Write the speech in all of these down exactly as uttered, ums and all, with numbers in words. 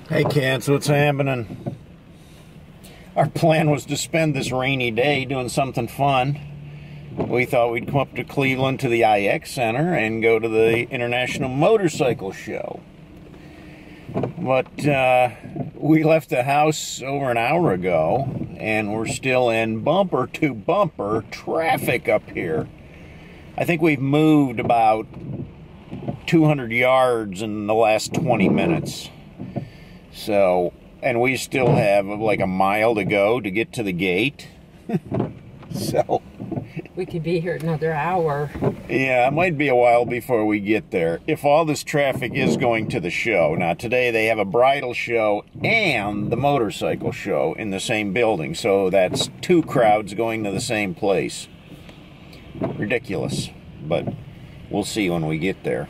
Hey kids, what's happening? Our plan was to spend this rainy day doing something fun. We thought we'd come up to Cleveland to the I X Center and go to the International Motorcycle Show. But uh, we left the house over an hour ago and we're still in bumper to bumper traffic up here. I think we've moved about two hundred yards in the last twenty minutes. So, and we still have like a mile to go to get to the gate. So we could be here another hour. Yeah, it might be a while before we get there. If all this traffic is going to the show. Now today they have a bridal show and the motorcycle show in the same building. So that's two crowds going to the same place. Ridiculous. But we'll see when we get there.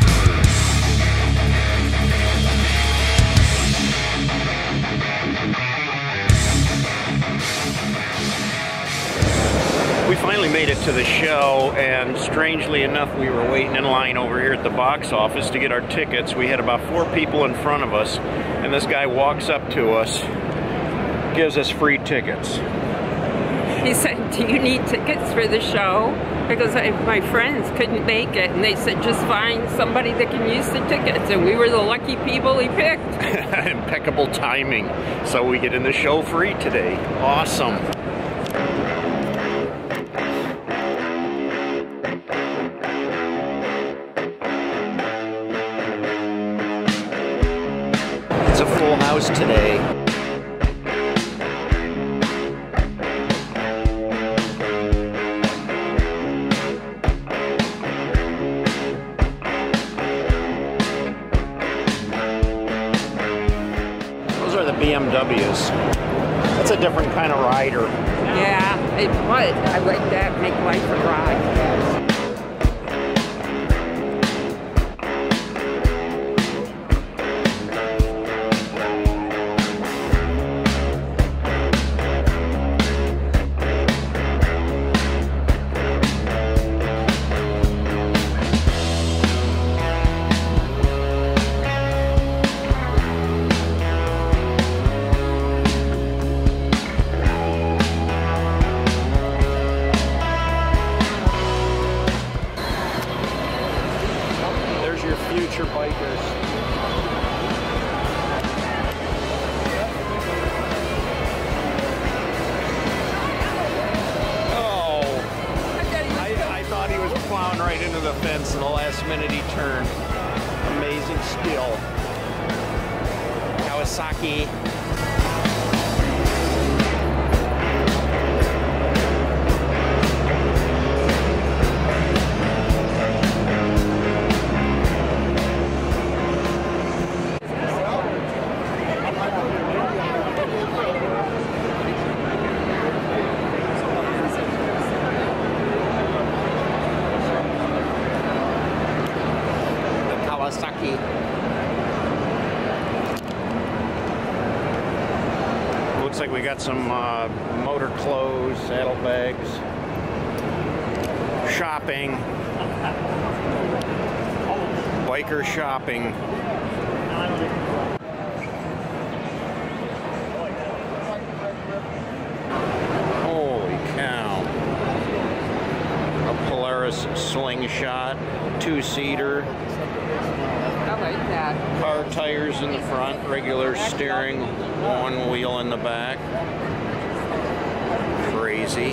We finally made it to the show, and strangely enough, we were waiting in line over here at the box office to get our tickets. We had about four people in front of us, and this guy walks up to us, gives us free tickets. He said, "Do you need tickets for the show?" Because I, my friends couldn't make it, and they said, "Just find somebody that can use the tickets," and we were the lucky people he picked. Impeccable timing. So we get in the show free today. Awesome. It's a full house today. Those are the B M Ws. That's a different kind of rider. Yeah, it was. I like that. Make life a ride. Future bikers. Oh, I, I thought he was plowing right into the fence, and the last minute he turned. Amazing skill. Kawasaki. Kawasaki. Looks like we got some uh, motor clothes, saddlebags, shopping, biker shopping. Holy cow. A Polaris slingshot, two-seater. I like that. Car tires in the front, regular steering, one wheel in the back. Crazy.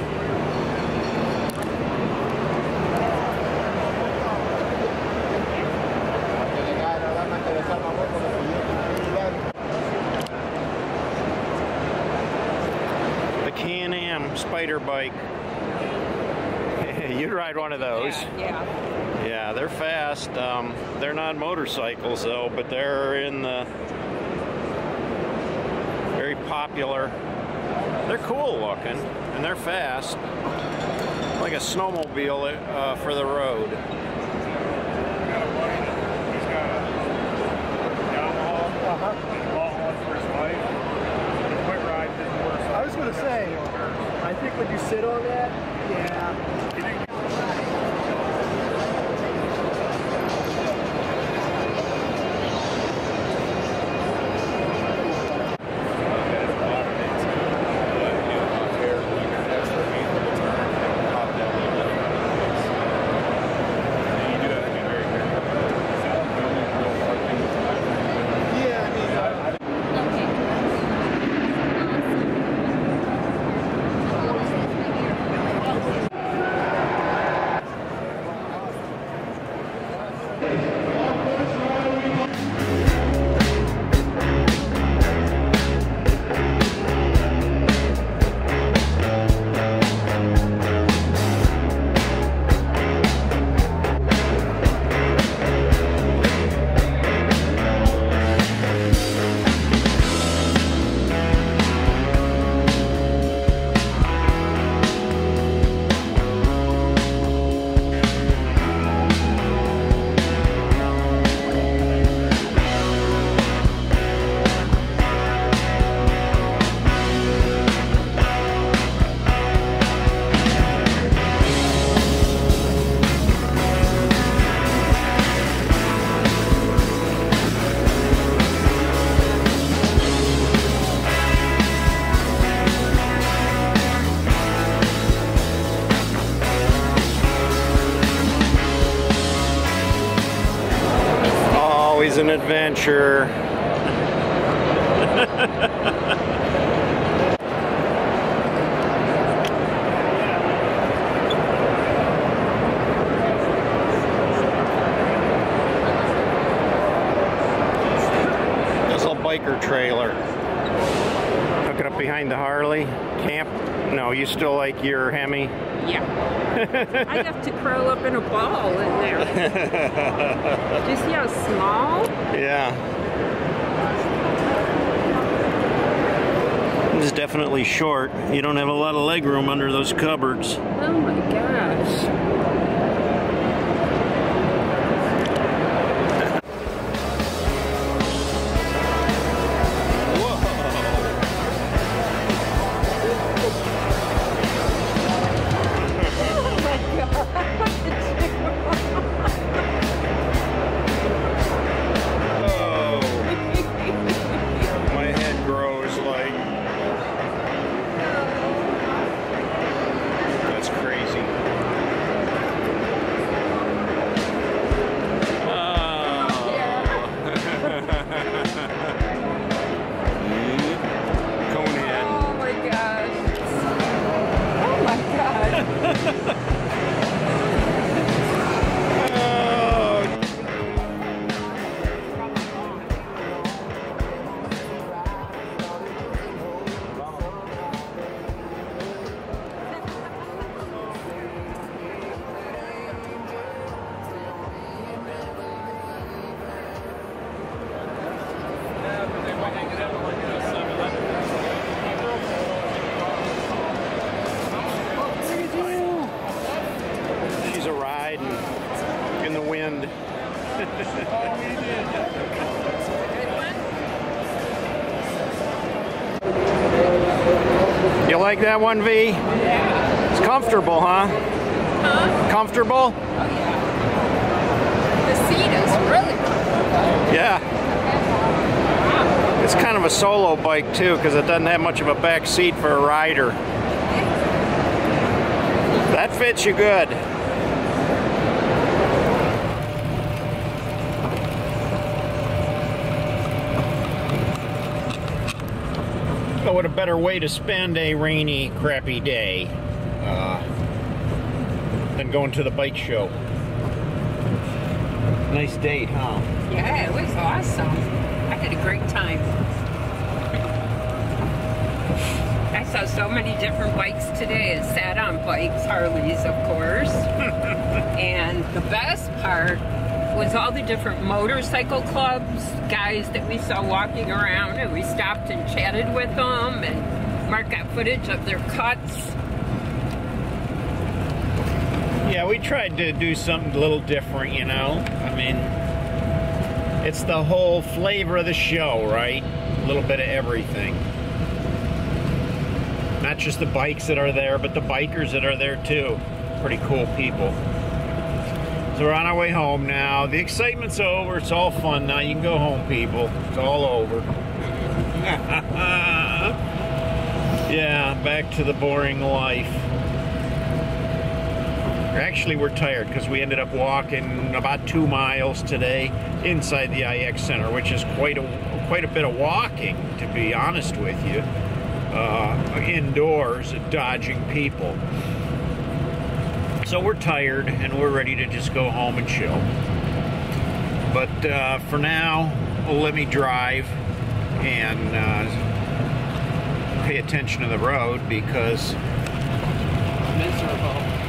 The Can-Am Spider bike. You'd ride one of those. Yeah. yeah. Yeah, they're fast. Um, they're not motorcycles though, but they're in the very popular. They're cool looking and they're fast, like a snowmobile uh, for the road. I was going to say, I think when you sit on that, yeah. always an adventure. This little biker trailer. Hook it up behind the Harley. Camp. No, you still like your Hemi? Yeah. I have to curl up in a ball in there. Do you see how small? Yeah. This is definitely short. You don't have a lot of leg room under those cupboards. Oh my gosh. You like that one, V? Yeah. It's comfortable, huh? Huh? Comfortable? Oh, yeah. The seat is really comfortable. Yeah. It's kind of a solo bike, too, because it doesn't have much of a back seat for a rider. That fits you good. So what a better way to spend a rainy, crappy day uh, than going to the bike show. Nice date, huh? Yeah, it was awesome. I had a great time. I saw so many different bikes today. I sat on bikes, Harleys, of course. And the best part was all the different motorcycle clubs, guys that we saw walking around, and we stopped and chatted with them, and Mark got footage of their cuts. Yeah, we tried to do something a little different, you know? I mean, it's the whole flavor of the show, right? A little bit of everything. Not just the bikes that are there, but the bikers that are there too. Pretty cool people. So we're on our way home now. The excitement's over. It's all fun now. You can go home, people. It's all over. Yeah, back to the boring life. Actually, we're tired because we ended up walking about two miles today inside the I X Center, which is quite a quite a bit of walking, to be honest with you. Uh, indoors, dodging people. So we're tired and we're ready to just go home and chill. But uh, for now, let me drive and uh, pay attention to the road because Miserable.